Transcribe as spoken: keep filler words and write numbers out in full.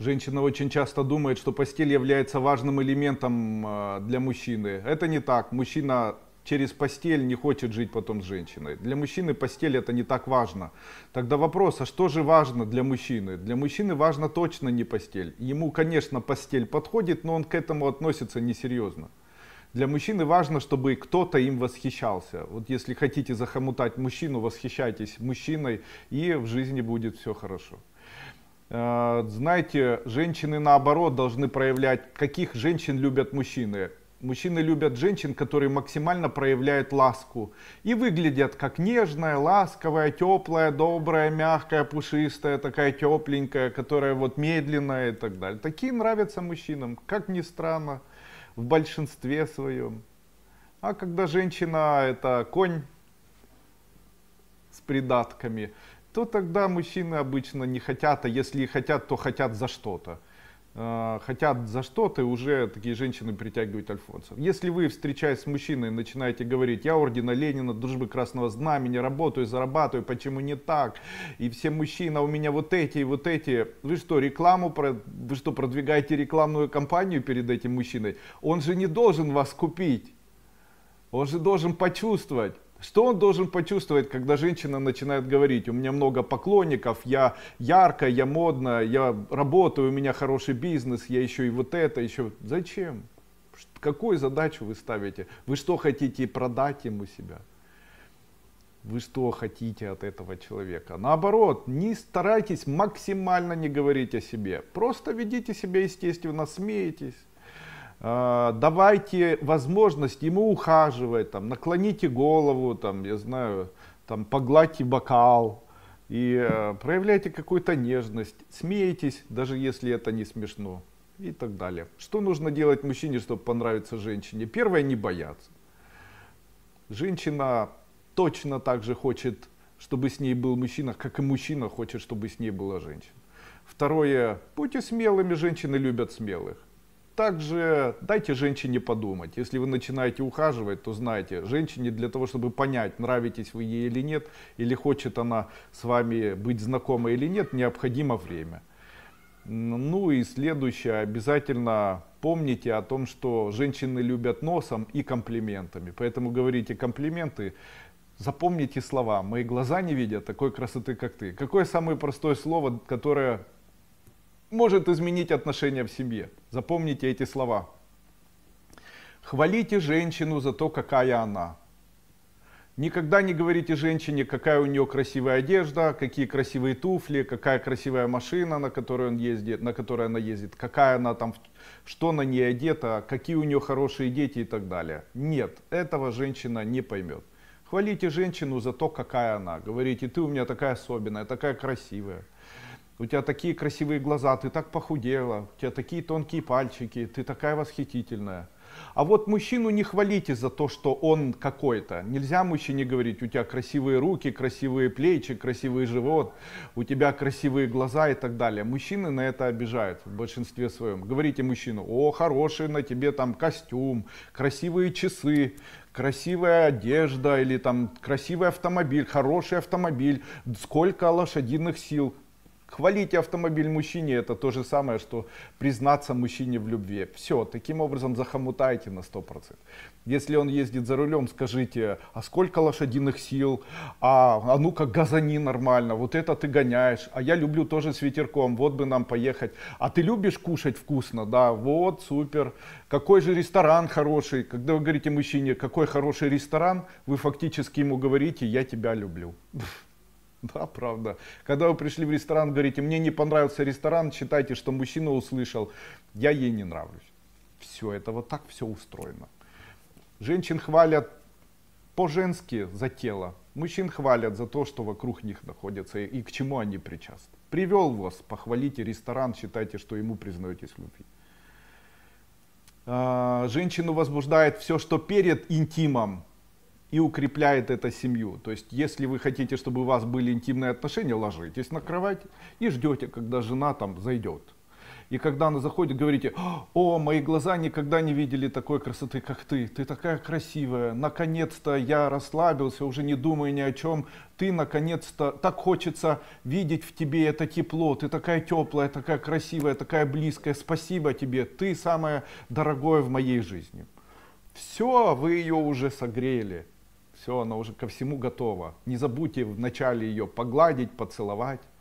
Женщина очень часто думает, что постель является важным элементом э, для мужчины. Это не так. Мужчина через постель не хочет жить потом с женщиной. Для мужчины постель это не так важно. Тогда вопрос, а что же важно для мужчины? Для мужчины важно точно не постель. Ему, конечно, постель подходит, но он к этому относится несерьезно. Для мужчины важно, чтобы кто-то им восхищался. Вот если хотите захомутать мужчину, восхищайтесь мужчиной, и в жизни будет все хорошо. Знаете, женщины наоборот должны проявлять, каких женщин любят мужчины. Мужчины любят женщин, которые максимально проявляют ласку и выглядят как нежная, ласковая, теплая, добрая, мягкая, пушистая, такая тепленькая, которая вот медленная и так далее. Такие нравятся мужчинам, как ни странно, в большинстве своем. А когда женщина это конь с придатками, то тогда мужчины обычно не хотят, а если и хотят, то хотят за что-то. Хотят за что-то, и уже такие женщины притягивают альфонсов. Если вы, встречаясь с мужчиной, начинаете говорить: я ордена Ленина, дружбы Красного Знамени, работаю, зарабатываю, почему не так? И все мужчины, у меня вот эти и вот эти. Вы что, рекламу, вы что, продвигаете рекламную кампанию перед этим мужчиной? Он же не должен вас купить. Он же должен почувствовать. Что он должен почувствовать, когда женщина начинает говорить: у меня много поклонников, я яркая, я модная, я работаю, у меня хороший бизнес, я еще и вот это, еще. Зачем? Какую задачу вы ставите? Вы что, хотите продать ему себя? Вы что хотите от этого человека? Наоборот, не старайтесь максимально не говорить о себе. Просто ведите себя естественно, смейтесь. Давайте возможность ему ухаживать, там, наклоните голову, там, я знаю, там, погладьте бокал и э, проявляйте какую-то нежность, смейтесь, даже если это не смешно и так далее. Что нужно делать мужчине, чтобы понравиться женщине? Первое, не бояться. Женщина точно так же хочет, чтобы с ней был мужчина, как и мужчина хочет, чтобы с ней была женщина. Второе, будьте смелыми, женщины любят смелых. Также дайте женщине подумать. Если вы начинаете ухаживать, то знайте, женщине для того, чтобы понять, нравитесь вы ей или нет, или хочет она с вами быть знакома или нет, необходимо время. Ну и следующее, обязательно помните о том, что женщины любят носом и комплиментами. Поэтому говорите комплименты, запомните слова. Мои глаза не видят такой красоты, как ты. Какое самое простое слово, которое может изменить отношения в семье? Запомните эти слова. Хвалите женщину за то, какая она. Никогда не говорите женщине, какая у нее красивая одежда, какие красивые туфли, какая красивая машина, на которой он ездит, на которой она ездит, какая она там, что на ней одета, какие у нее хорошие дети и так далее. Нет, этого женщина не поймет. Хвалите женщину за то, какая она. Говорите: ты у меня такая особенная, такая красивая. У тебя такие красивые глаза, ты так похудела, у тебя такие тонкие пальчики, ты такая восхитительная. А вот мужчину не хвалите за то, что он какой-то. Нельзя мужчине говорить: у тебя красивые руки, красивые плечи, красивый живот, у тебя красивые глаза и так далее. Мужчины на это обижают в большинстве своем. Говорите мужчину: о, хороший на тебе там костюм, красивые часы, красивая одежда или там красивый автомобиль, хороший автомобиль, сколько лошадиных сил. Хвалите автомобиль мужчине — это то же самое, что признаться мужчине в любви. Все, таким образом захомутайте на сто процентов. Если он ездит за рулем, скажите: а сколько лошадиных сил, а, а ну-ка газани нормально, вот это ты гоняешь, а я люблю тоже с ветерком, вот бы нам поехать. А ты любишь кушать вкусно? Да, вот, супер. Какой же ресторан хороший? Когда вы говорите мужчине, какой хороший ресторан, вы фактически ему говорите: я тебя люблю. Да, правда. Когда вы пришли в ресторан, говорите: мне не понравился ресторан, считайте, что мужчина услышал: я ей не нравлюсь. Все, это вот так все устроено. Женщин хвалят по-женски за тело, мужчин хвалят за то, что вокруг них находится и к чему они причастны. Привел вас, похвалите ресторан, считайте, что ему признаетесь в любви. Женщину возбуждает все, что перед интимом, и укрепляет это семью. То есть, если вы хотите, чтобы у вас были интимные отношения, ложитесь на кровать и ждете, когда жена там зайдет. И когда она заходит, говорите: о, мои глаза никогда не видели такой красоты, как ты. Ты такая красивая. Наконец-то я расслабился, уже не думаю ни о чем. Ты наконец-то, так хочется видеть в тебе это тепло. Ты такая теплая, такая красивая, такая близкая. Спасибо тебе. Ты самое дорогое в моей жизни. Все, вы ее уже согрели. Все, она уже ко всему готова. Не забудьте вначале ее погладить, поцеловать.